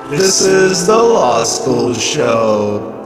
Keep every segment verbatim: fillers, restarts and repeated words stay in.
This is the Law School Show.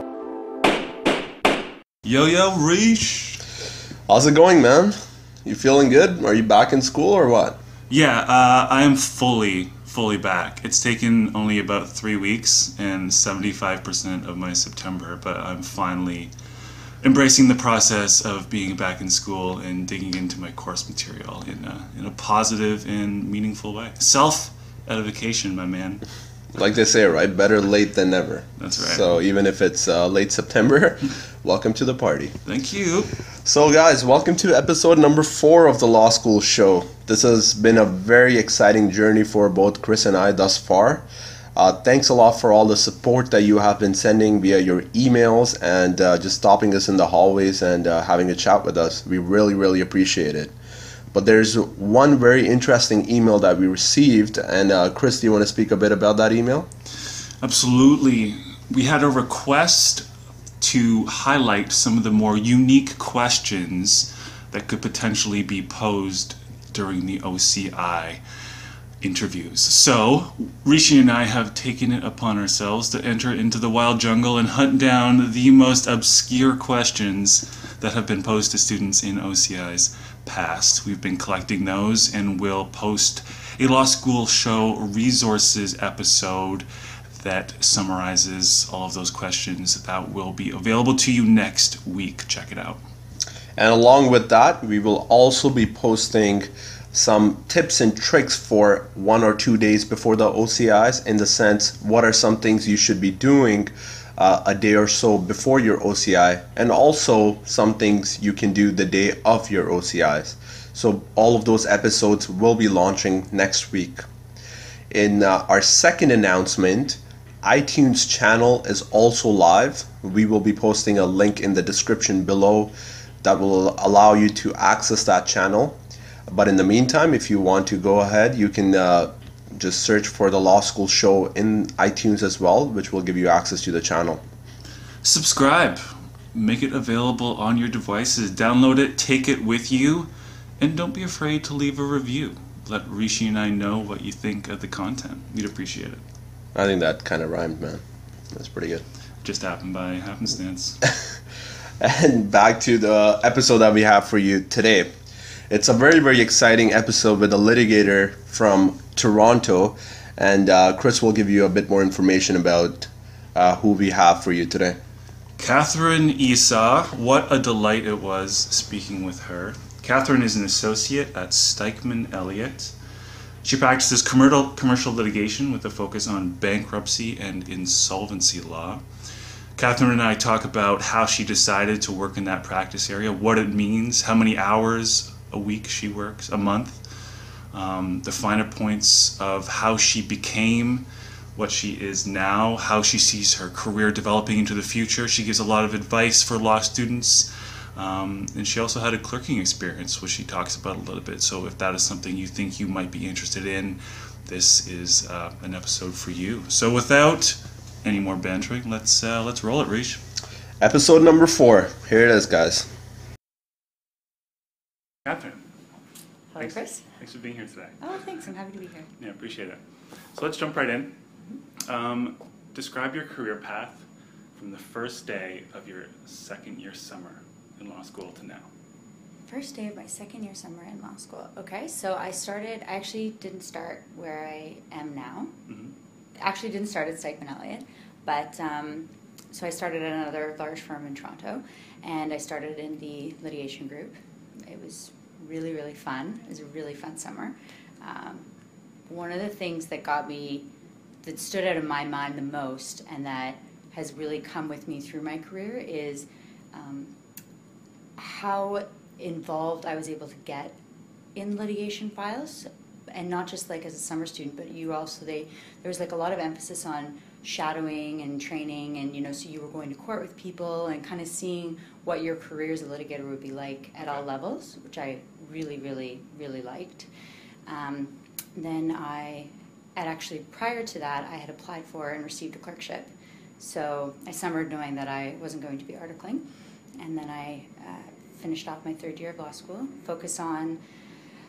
Yo, yo, Reesh. How's it going, man? You feeling good? Are you back in school or what? Yeah, uh, I am fully, fully back. It's taken only about three weeks and seventy-five percent of my September, but I'm finally embracing the process of being back in school and digging into my course material in a, in a positive and meaningful way. Self-edification, my man. Like they say, right? Better late than never. That's right. So even if it's uh, late September, welcome to the party. Thank you. So guys, welcome to episode number four of the Law School Show. This has been a very exciting journey for both Chris and I thus far. Uh, thanks a lot for all the support that you have been sending via your emails and uh, just stopping us in the hallways and uh, having a chat with us. We really, really appreciate it. But there's one very interesting email that we received, and uh, Chris, do you want to speak a bit about that email? Absolutely. We had a request to highlight some of the more unique questions that could potentially be posed during the O C I interviews. So, Rishi and I have taken it upon ourselves to enter into the wild jungle and hunt down the most obscure questions that have been posed to students in O C I's past. We've been collecting those and will post a Law School Show resources episode that summarizes all of those questions that will be available to you next week. Check it out. And along with that, we will also be posting some tips and tricks for one or two days before the O C Is, in the sense, what are some things you should be doing uh, a day or so before your O C I, and also some things you can do the day of your O C Is. So all of those episodes will be launching next week. In uh, our second announcement, iTunes channel is also live. We will be posting a link in the description below that will allow you to access that channel. But in the meantime, if you want to go ahead, you can uh, just search for the Law School Show in iTunes as well, which will give you access to the channel. Subscribe. Make it available on your devices. Download it, take it with you, and don't be afraid to leave a review. Let Rishi and I know what you think of the content. We'd appreciate it. I think that kind of rhymed, man. That's pretty good. Just happened by happenstance. And back to the episode that we have for you today. It's a very, very exciting episode with a litigator from Toronto, and uh, Chris will give you a bit more information about uh, who we have for you today. Kathryn Esaw, what a delight it was speaking with her. Kathryn is an associate at Stikeman Elliott. She practices commercial, commercial litigation with a focus on bankruptcy and insolvency law. Kathryn and I talk about how she decided to work in that practice area, what it means, how many hours a week she works, a month, um, the finer points of how she became what she is now, how she sees her career developing into the future. She gives a lot of advice for law students, um, and she also had a clerking experience, which she talks about a little bit. So if that is something you think you might be interested in, this is uh, an episode for you. So without any more bantering, let's uh, let's roll it, Rish. Episode number four. Here it is, guys. Kathryn. Hello, thanks, Chris. Thanks for being here today. Oh, thanks. I'm happy to be here. Yeah, appreciate it. So let's jump right in. Um, describe your career path from the first day of your second year summer in law school to now. First day of my second year summer in law school. Okay, so I started, I actually didn't start where I am now. Mm-hmm. Actually didn't start at Stikeman Elliott, but um, so I started at another large firm in Toronto, and I started in the litigation group. It was really, really fun. It was a really fun summer. Um, one of the things that got me, that stood out in my mind the most, and that has really come with me through my career, is um, how involved I was able to get in litigation files, and not just like as a summer student, but you also, they, there was like a lot of emphasis on shadowing and training, and you know, so you were going to court with people and kind of seeing what your career as a litigator would be like at all levels, which I really, really, really liked. Um, then I, and actually prior to that, I had applied for and received a clerkship. So I summered knowing that I wasn't going to be articling, and then I uh, finished off my third year of law school, focused on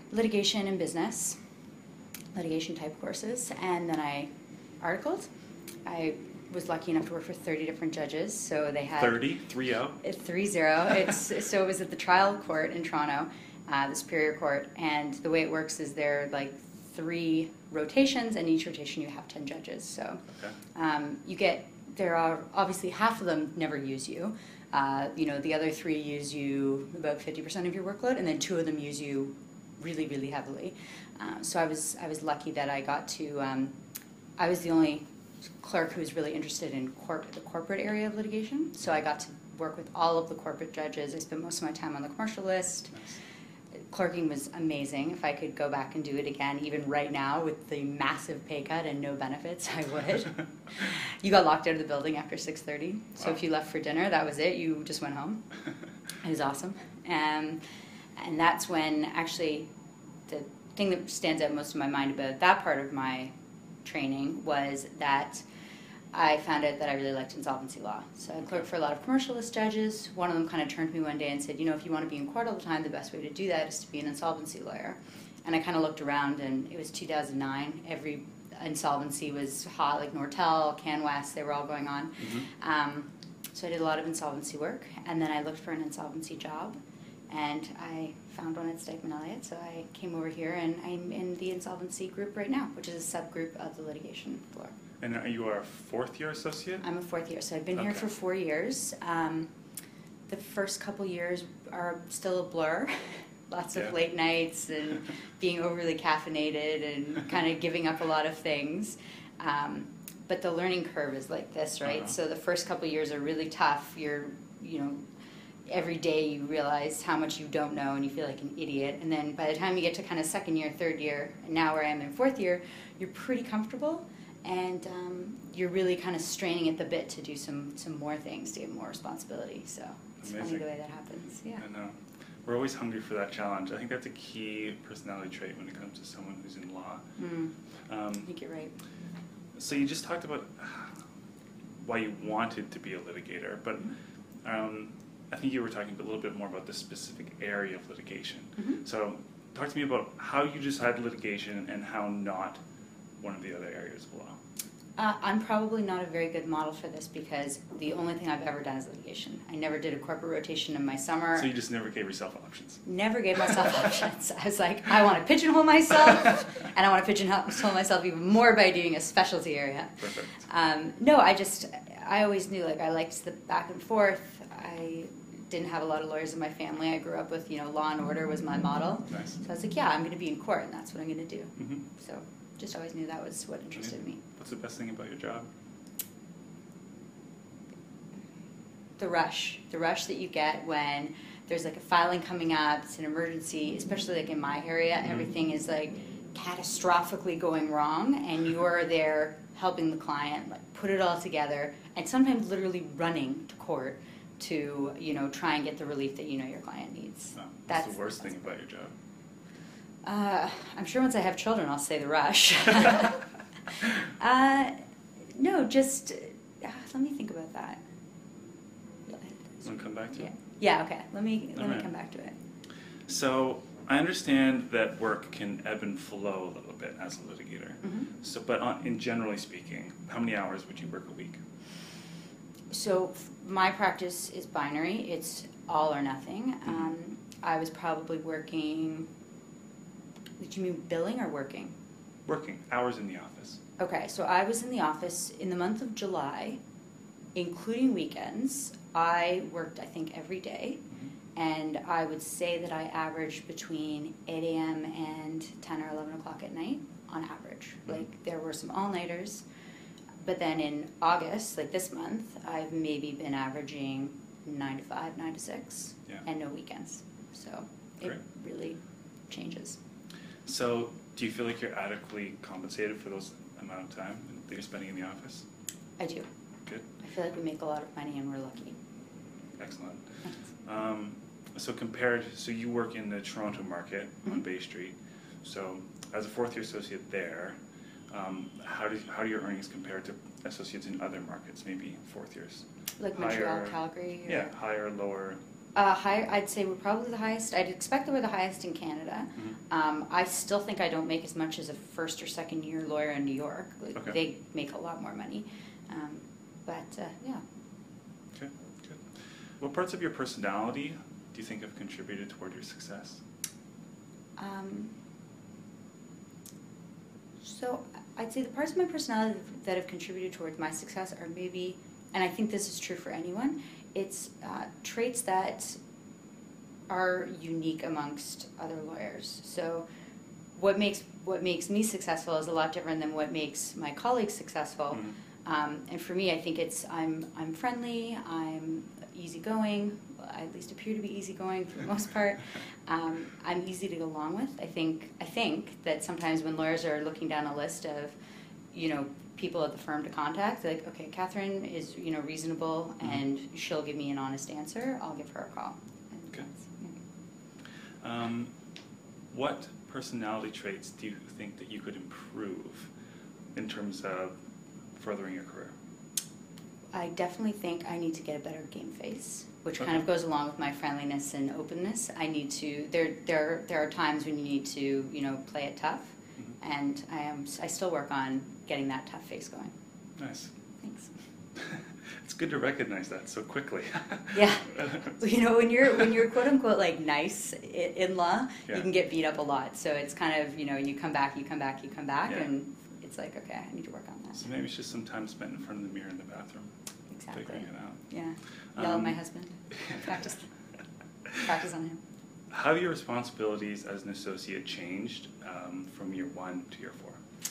litigation and business, litigation type courses, and then I articled, I was lucky enough to work for thirty different judges, so they had thirty, three oh. It's three zero. It's so it was at the trial court in Toronto, uh, the Superior Court, and the way it works is there are like three rotations, and each rotation you have ten judges. So okay. um, you get there are obviously half of them never use you. Uh, you know, the other three use you about fifty percent of your workload, and then two of them use you really, really heavily. Uh, so I was I was lucky that I got to. Um, I was the only clerk who was really interested in corp- the corporate area of litigation. So I got to work with all of the corporate judges. I spent most of my time on the commercial list. Nice. Clerking was amazing. If I could go back and do it again, even right now with the massive pay cut and no benefits, I would. You got locked out of the building after six thirty. So wow. if you left for dinner, that was it. You just went home. It was awesome. Um, and that's when actually the thing that stands out most in my mind about that part of my training was that I found out that I really liked insolvency law. So I clerked for a lot of commercialist judges. One of them kind of turned to me one day and said, you know, if you want to be in court all the time, the best way to do that is to be an insolvency lawyer. And I kind of looked around, and it was two thousand nine. Every insolvency was hot, like Nortel, CanWest, they were all going on. Mm-hmm. Um, so I did a lot of insolvency work, and then I looked for an insolvency job, and I found one at Stikeman Elliott. So I came over here, and I'm in the insolvency group right now, which is a subgroup of the litigation floor. And you are a fourth year associate? I'm a fourth year, so I've been okay. here for four years. Um, the first couple years are still a blur. Lots of yeah. late nights and being overly caffeinated and kind of giving up a lot of things. Um, but the learning curve is like this, right? Uh-huh. So the first couple years are really tough. You're, you know, every day you realize how much you don't know and you feel like an idiot. And then by the time you get to kind of second year, third year, and now where I am in fourth year, you're pretty comfortable. And um, you're really kind of straining at the bit to do some, some more things, to get more responsibility. So it's Amazing. funny the way that happens. Yeah. I know. We're always hungry for that challenge. I think that's a key personality trait when it comes to someone who's in law. Mm. Um, I think you're right. So you just talked about why you wanted to be a litigator, but um, I think you were talking a little bit more about the specific area of litigation. Mm-hmm. So talk to me about how you decided litigation and how not one of the other areas of law. Uh, I'm probably not a very good model for this because the only thing I've ever done is litigation. I never did a corporate rotation in my summer. So you just never gave yourself options? Never gave myself options. I was like, I want to pigeonhole myself, and I want to pigeonhole myself even more by doing a specialty area. Perfect. Um, no, I just, I always knew, like, I liked the back and forth. I didn't have a lot of lawyers in my family. I grew up with, you know, Law and Order was my model. Nice. So I was like, yeah, I'm going to be in court, and that's what I'm going to do. Mm-hmm. So just always knew that was what interested me. What's the best thing about your job? The rush. The rush that you get when there's like a filing coming up, it's an emergency, especially like in my area, mm-hmm. everything is like catastrophically going wrong, and you're there helping the client like put it all together, and sometimes literally running to court to, you know, try and get the relief that you know your client needs. Oh, that's, that's the worst that's thing about your job. Uh, I'm sure once I have children, I'll say the rush. uh, no, just uh, let me think about that. Want to come back to yeah. it? Yeah. Okay. Let me let All me right. come back to it. So I understand that work can ebb and flow a little bit as a litigator. Mm-hmm. So, but on, in generally speaking, how many hours would you work a week? So f- my practice is binary. It's all or nothing. Mm-hmm. Um, I was probably working. Did you mean billing or working? Working hours in the office. Okay, so I was in the office in the month of July, including weekends. I worked, I think, every day, mm-hmm. and I would say that I averaged between eight a.m. and ten or eleven o'clock at night on average. Mm-hmm. Like, there were some all-nighters, but then in August, like this month, I've maybe been averaging nine to five, nine to six, yeah. and no weekends. So it Great. really changes. So do you feel like you're adequately compensated for those amount of time that you're spending in the office? I do. Good. I feel like we make a lot of money and we're lucky. Excellent. Um, so compared, so you work in the Toronto market mm-hmm. on Bay Street. So as a fourth year associate there, um, how do how do your earnings compare to associates in other markets, maybe fourth years? Like higher, Montreal, Calgary? Or? Yeah, higher, lower. Uh, higher, I'd say we're probably the highest. I'd expect that we're the highest in Canada. Mm-hmm. Um, I still think I don't make as much as a first or second year lawyer in New York. Like, okay. They make a lot more money. Um, but uh, yeah. Okay, good. What parts of your personality do you think have contributed toward your success? Um, so I'd say the parts of my personality that have contributed towards my success are maybe, and I think this is true for anyone, it's uh, traits that are unique amongst other lawyers. So what makes what makes me successful is a lot different than what makes my colleagues successful. Mm-hmm. Um, and for me, I think it's I'm I'm friendly, I'm easygoing. I at least appear to be easygoing for the most part. Um, I'm easy to go along with. I think I think that sometimes when lawyers are looking down a list of, you know, people at the firm to contact, they're like, okay, Kathryn is, you know, reasonable, mm-hmm. and she'll give me an honest answer. I'll give her a call. Okay. Um, what personality traits do you think that you could improve in terms of furthering your career? I definitely think I need to get a better game face, which Okay. kind of goes along with my friendliness and openness. I need to. There, there, there are times when you need to, you know, play it tough, mm-hmm. and I am. I still work on getting that tough face going. Nice. Thanks. It's good to recognize that so quickly. Yeah, you know, when you're when you're quote unquote like nice in law, yeah. you can get beat up a lot. So it's kind of, you know, you come back, you come back, you come back, yeah. and it's like, okay, I need to work on that. So maybe it's just some time spent in front of the mirror in the bathroom, exactly. figuring it out. Yeah, yell um, at my husband. Practice, practice on him. How have your responsibilities as an associate changed um, from year one to year four?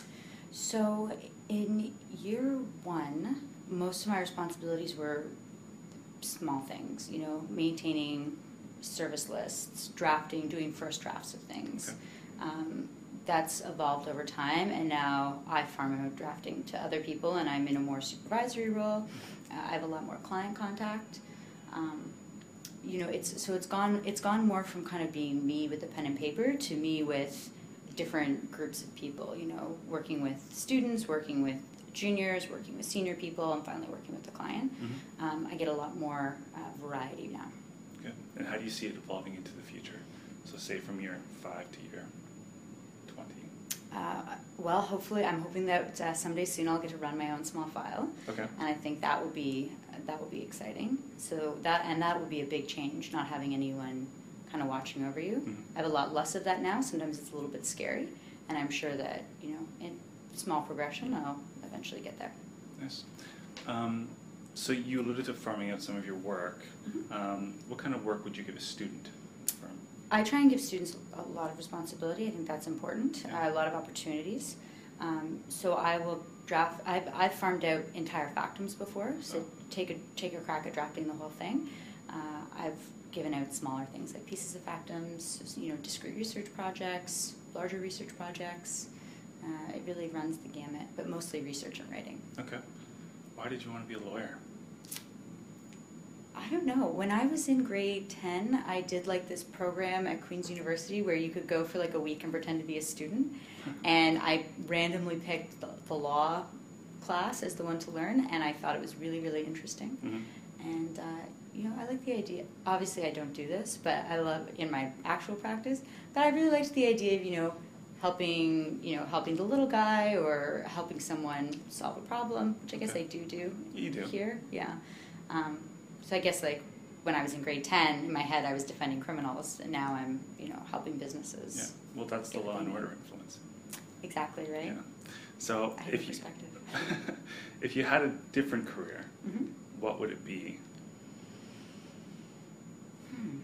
So in year one, most of my responsibilities were small things, you know, maintaining service lists, drafting, doing first drafts of things. Okay. Um, that's evolved over time, and now I farm out drafting to other people, and I'm in a more supervisory role. Uh, I have a lot more client contact. Um, you know, it's so it's gone. It's gone more from kind of being me with the pen and paper to me with different groups of people. You know, working with students, working with juniors, working with senior people, and finally working with the client. Mm-hmm. Um, I get a lot more uh, variety now. Good. And how do you see it evolving into the future? So say from year five to year twenty. Uh, well, hopefully, I'm hoping that uh, someday soon I'll get to run my own small file. Okay. And I think that would be uh, that would be exciting. So that and that would be a big change, not having anyone kind of watching over you. Mm-hmm. I have a lot less of that now. Sometimes it's a little bit scary, and I'm sure that, you know, in small progression, I'll eventually get there. Nice. Um, so you alluded to farming out some of your work. Mm-hmm. Um, what kind of work would you give a student from? I try and give students a lot of responsibility. I think that's important. Yeah. Uh, a lot of opportunities. Um, so I will draft. I've, I've farmed out entire factums before. So oh. take a take a crack at drafting the whole thing. Uh, I've given out smaller things like pieces of factums. You know, discrete research projects, larger research projects. Uh, it really runs the gamut, but mostly research and writing. Okay. Why did you want to be a lawyer? I don't know. When I was in grade ten, I did like this program at Queen's University where you could go for like a week and pretend to be a student. And I randomly picked the, the law class as the one to learn, and I thought it was really, really interesting. Mm-hmm. And, uh, you know, I like the idea. Obviously, I don't do this, but I love in my actual practice. But I really liked the idea of, you know, helping, you know, helping the little guy or helping someone solve a problem, which I guess okay. I do do you do. here. Yeah. Um, so I guess like when I was in grade ten, in my head I was defending criminals, and now I'm, you know, helping businesses. Yeah. Well, that's the law and order influence. Exactly right. Yeah. So I have if you perspective. if you had a different career, mm-hmm. what would it be? Hmm.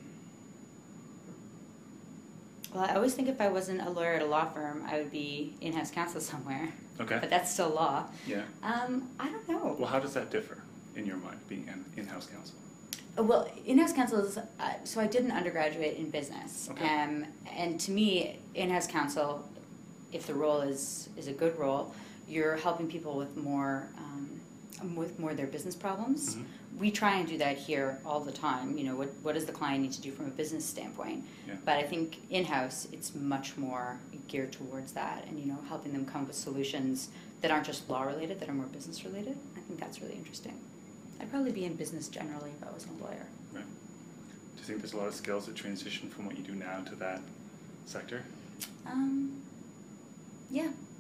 Well, I always think if I wasn't a lawyer at a law firm, I would be in-house counsel somewhere. Okay. But that's still law. Yeah. Um, I don't know. Well, how does that differ in your mind, being an in-house counsel? Uh, Well, in-house counsel is, uh, so I did an undergraduate in business. Okay. Um, and to me, in-house counsel, if the role is, is a good role, you're helping people with more, um, with more of their business problems. Mm-hmm. We try and do that here all the time. You know, what, what does the client need to do from a business standpoint? Yeah. But I think in-house, it's much more geared towards that and, you know, helping them come up with solutions that aren't just law-related, that are more business-related. I think that's really interesting. I'd probably be in business generally if I wasn't a lawyer. Right. Do you think there's a lot of skills that transition from what you do now to that sector? Um, yeah,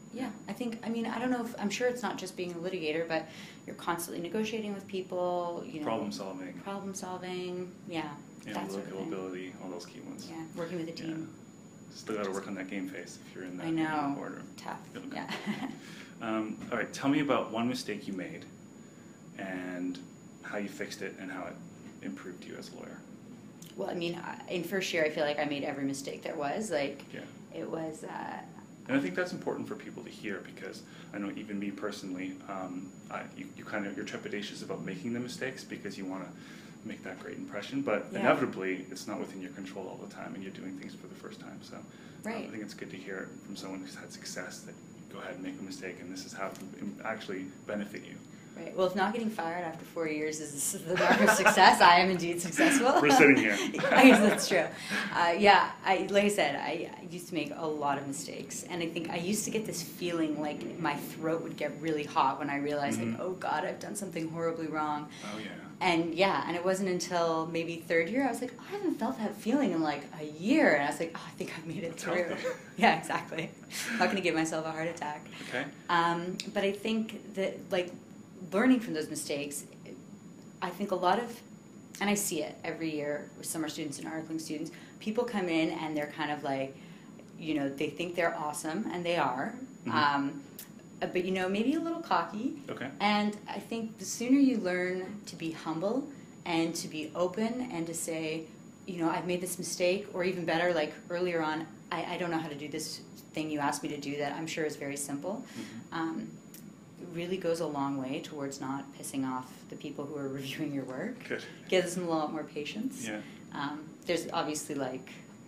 Yeah, I think, I mean, I don't know if, I'm sure it's not just being a litigator, but you're constantly negotiating with people, you know. Problem solving. Problem solving, yeah. Analytical ability, all those key ones. Yeah, working with a team. Yeah. Still got to work on that game face if you're in that I know. boardroom. Tough, Okay. yeah. um, all right, tell me about one mistake you made and how you fixed it and how it improved you as a lawyer. Well, I mean, I- in first year, I feel like I made every mistake there was. Like, Yeah. it was... Uh, And I think that's important for people to hear because I know even me personally, um, I, you, you kind of, you're trepidatious about making the mistakes because you want to make that great impression, but Yeah. inevitably it's not within your control all the time and you're doing things for the first time. So Right. um, I think it's good to hear it from someone who's had success that go ahead and make a mistake and this is how it can actually benefit you. Right. Well, if not getting fired after four years is the mark of success, I am indeed successful. We're sitting here. I guess that's true. Uh, yeah, I, like I said, I, I used to make a lot of mistakes, and I think I used to get this feeling like my throat would get really hot when I realized, Mm-hmm. like, oh God, I've done something horribly wrong. Oh yeah. And yeah, and it wasn't until maybe third year I was like, I haven't felt that feeling in like a year, and I was like, oh, I think I've made it That's through. healthy. Yeah, exactly. I'm not going to give myself a heart attack. Okay. Um, but I think that, like, learning from those mistakes, I think a lot of, and I see it every year with summer students and articling students, people come in and they're kind of like, you know, they think they're awesome, and they are, Mhm. um, but, you know, maybe a little cocky. Okay. And I think the sooner you learn to be humble and to be open and to say, you know, I've made this mistake, or even better, like earlier on, I, I don't know how to do this thing you asked me to do that I'm sure is very simple. Mhm. Um, really goes a long way towards not pissing off the people who are reviewing your work. Good. Gives them a lot more patience. Yeah. Um, there's obviously, like,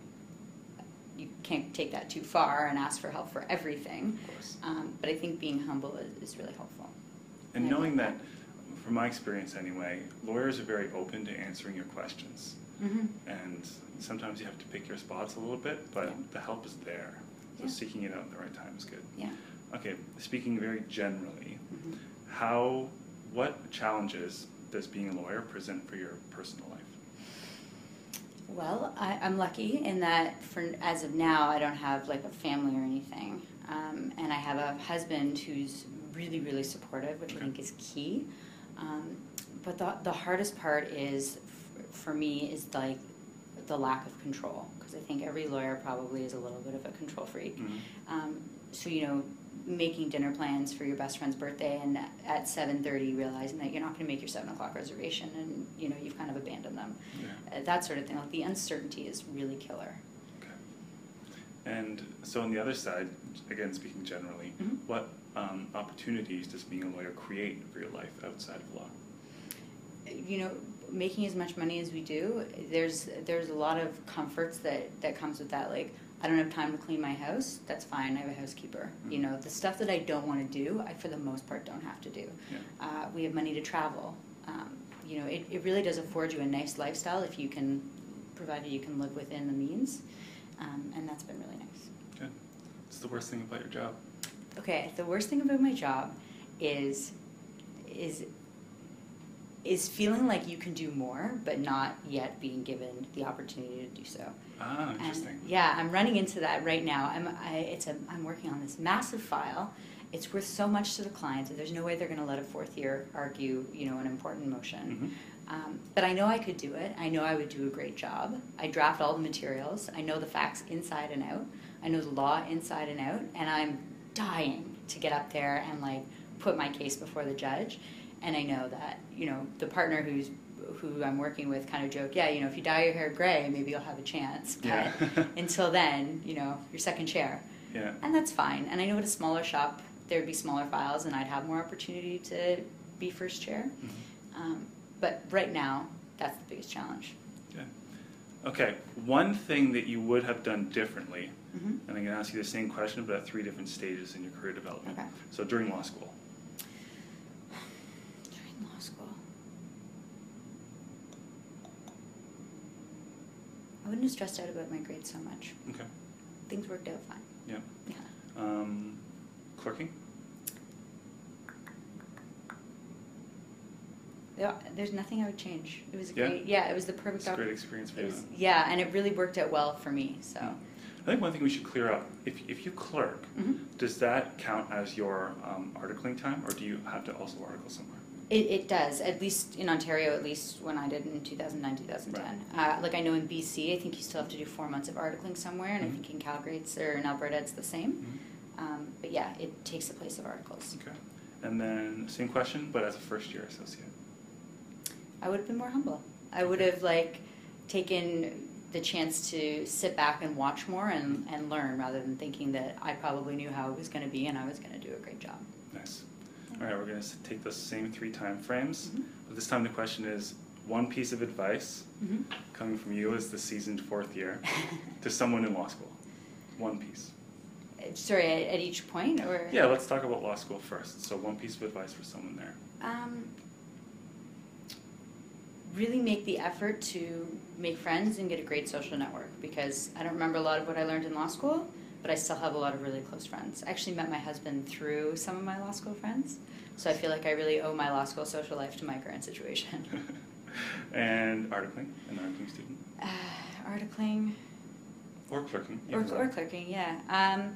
you can't take that too far and ask for help for everything. Of course. Um, but I think being humble is, is really helpful. And I knowing like that, from my experience anyway, lawyers are very open to answering your questions. Mm-hmm. And sometimes you have to pick your spots a little bit, but Yeah. the help is there. So Yeah. seeking it out at the right time is good. Yeah. Okay, speaking very generally, Mm-hmm. how, what challenges does being a lawyer present for your personal life? Well, I, I'm lucky in that for as of now, I don't have like a family or anything, um, and I have a husband who's really, really supportive, which I think is key. Um, but the the hardest part is f- for me is like the lack of control, because I think every lawyer probably is a little bit of a control freak. Mhm. Um, so you know, making dinner plans for your best friend's birthday, and at seven thirty realizing that you're not going to make your seven o'clock reservation, and you know you've kind of abandoned them. Yeah. Uh, that sort of thing. Like, the uncertainty is really killer. Okay. And so on the other side, again speaking generally, Mhm. what um, opportunities does being a lawyer create for your life outside of law? You know, making as much money as we do, there's there's a lot of comforts that, that comes with that. Like, I don't have time to clean my house, that's fine, I have a housekeeper. Mm-hmm. You know, the stuff that I don't want to do, I for the most part don't have to do. Yeah. Uh, we have money to travel. Um, you know, it, it really does afford you a nice lifestyle if you can, provided you can live within the means. Um, and that's been really nice. Good. What's the worst thing about your job? Okay, the worst thing about my job is is is feeling like you can do more, but not yet being given the opportunity to do so. Ah, interesting. And yeah, I'm running into that right now. I'm I, it's a I'm working on this massive file. It's worth so much to the client that there's no way they're going to let a fourth year argue, you know, an important motion. Mhm. Um, but I know I could do it. I know I would do a great job. I draft all the materials. I know the facts inside and out. I know the law inside and out, and I'm dying to get up there and like put my case before the judge. And I know that, you know, the partner who's who I'm working with kind of joke, yeah, you know, if you dye your hair gray, maybe you'll have a chance. But Yeah. until then, you know, you're second chair. Yeah. And that's fine. And I know at a smaller shop, there'd be smaller files, and I'd have more opportunity to be first chair. Mm-hmm. Um, but right now, that's the biggest challenge. Good. Okay, one thing that you would have done differently, Mm-hmm. and I'm going to ask you the same question, but at three different stages in your career development. Okay. So during law school. During law school, I wouldn't have stressed out about my grades so much. Okay. Things worked out fine. Yeah. Yeah. Um, clerking? Yeah, there's nothing I would change. It was a Yeah? great, yeah, it was the perfect It's a great opportunity. experience for It you. was, yeah, and it really worked out well for me. So, I think one thing we should clear up, if, if you clerk, mm-hmm. does that count as your um, articling time, or do you have to also article somewhere? It, it does, at least in Ontario, at least when I did in two thousand nine, two thousand ten. Right. Uh, like I know in B C, I think you still have to do four months of articling somewhere, and mm-hmm. I think in Calgary it's, or in Alberta it's the same. Mm-hmm. Um, but yeah, it takes the place of articles. Okay. And then, same question, but as a first year associate. I would have been more humble. I would have like taken the chance to sit back and watch more and, and learn rather than thinking that I probably knew how it was going to be and I was going to do a great job. Nice. All right, we're going to take those same three time frames. Mm-hmm. But this time the question is, one piece of advice mm-hmm. coming from you as the seasoned fourth year to someone in law school. One piece. Sorry, at, at each point? Or Yeah, let's talk about law school first. So one piece of advice for someone there. Um, really make the effort to make friends and get a great social network, because I don't remember a lot of what I learned in law school, but I still have a lot of really close friends. I actually met my husband through some of my law school friends, so I feel like I really owe my law school social life to my current situation. And articling, an articling student? Uh, articling. Or clerking. Or, or clerking, yeah. Um,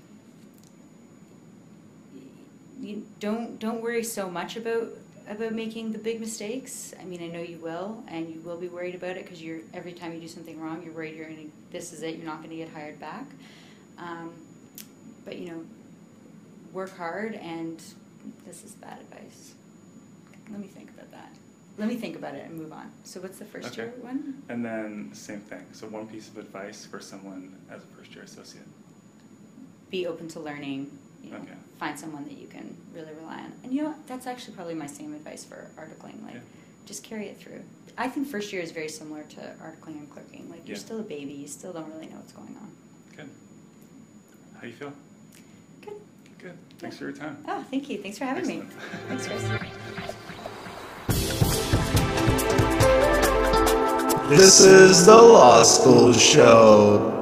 you don't don't worry so much about about making the big mistakes. I mean, I know you will, and you will be worried about it because you're every time you do something wrong, you're worried you're gonna this is it. You're not going to get hired back. Um, but you know, work hard, and this is bad advice. Let me think about that. Let me think about it and move on. So what's the first okay. year one? And then same thing. So one piece of advice for someone as a first year associate. Be open to learning. You know, okay. Find someone that you can really rely on. And you know, that's actually probably my same advice for articling. Like, yeah. just carry it through. I think first year is very similar to articling and clerking. Like, you're yeah. still a baby. You still don't really know what's going on. Good. How do you feel? Good. Good. Thanks yeah. for your time. Oh, thank you. Thanks for having Excellent. me. Thanks, Chris. This is the Law School Show.